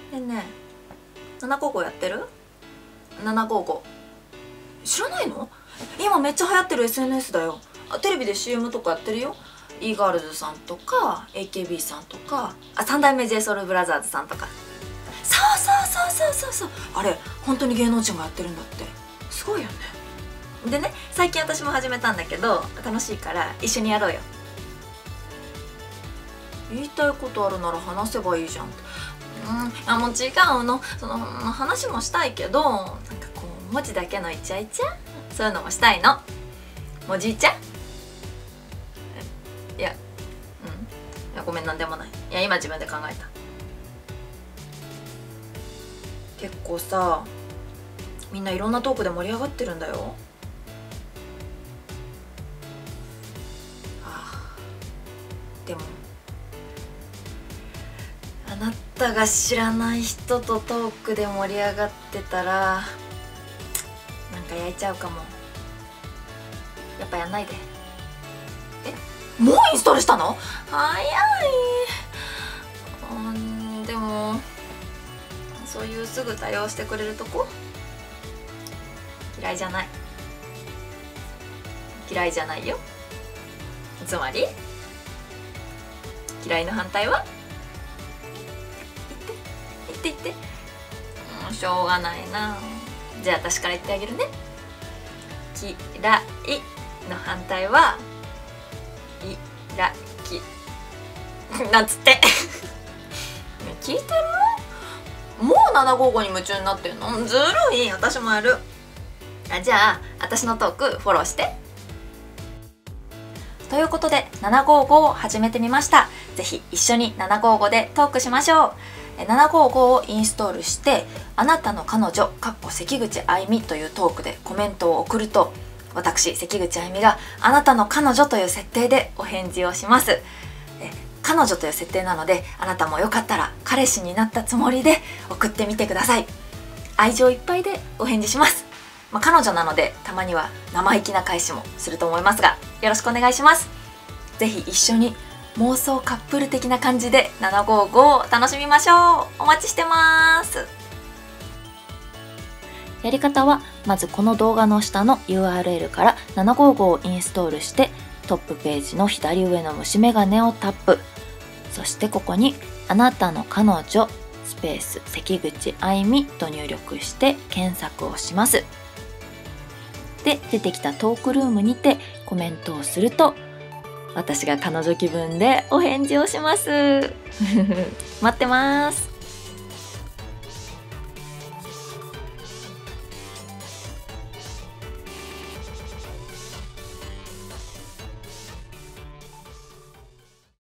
ねえねえ、755やってる？ 755 知らないの？今めっちゃ流行ってる SNS だよ。テレビで CM とかやってるよ。 e ガールズさんとか AKB さんとか、三代目 JSOULBROTHERS さんとか。そうあれ本当に芸能人がやってるんだって。すごいよね。でね、最近私も始めたんだけど、楽しいから一緒にやろうよ。言いたいことあるなら話せばいいじゃん。もう違うの。話もしたいけど、なんかこう文字だけのイチャイチャ、そういうのもしたいの。もじいちゃん？いやごめん、なんでもない。いや今自分で考えた。結構さ、みんないろんなトークで盛り上がってるんだよ。でもあなたが知らない人とトークで盛り上がってたらなんか焼いちゃうかも。やっぱやんないで。もうインストールしたの？早い。でもそういうすぐ対応してくれるとこ嫌いじゃない。嫌いじゃないよ。つまり嫌いの反対は？言って。しょうがないな。じゃあ私から言ってあげるね。嫌いの反対はいらきなんつって聞いてる？もう755に夢中になってんの？ずるい。私もやる。じゃあ私のトークフォローして。ということで755を始めてみました。ぜひ一緒に755でトークしましょう。755をインストールして「あなたの彼女」関口あゆみというトークでコメントを送ると、私関口あゆみがあなたの彼女という設定でお返事をします。彼女という設定なので、あなたもよかったら彼氏になったつもりで送ってみてください。愛情いっぱいでお返事します。彼女なのでたまには生意気な返しもすると思いますが、よろしくお願いします。ぜひ一緒に妄想カップル的な感じで755を楽しみましょう。お待ちしてます。やり方はまずこの動画の下の URL から755をインストールして、トップページの左上の虫眼鏡をタップ。そしてここにあなたの彼女スペース関口あゆみと入力して検索をします。で、出てきたトークルームにてコメントをすると、私が彼女気分でお返事をします。待ってます。